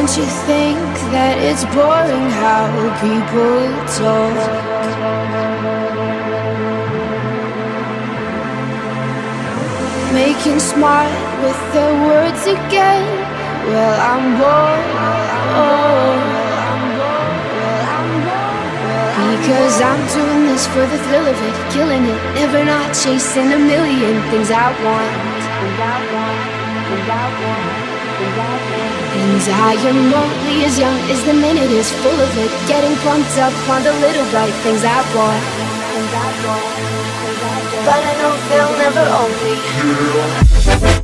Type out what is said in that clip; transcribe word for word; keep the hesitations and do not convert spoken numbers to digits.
don't you think that it's boring how people talk? Making smart with their words again. Well, I'm bored, because I'm doing this for the thrill of it, killing it, never not chasing a million things I want. And I am only as young as the minute is full of it, getting pumped up on the little bright things I want. But I know they'll never own me.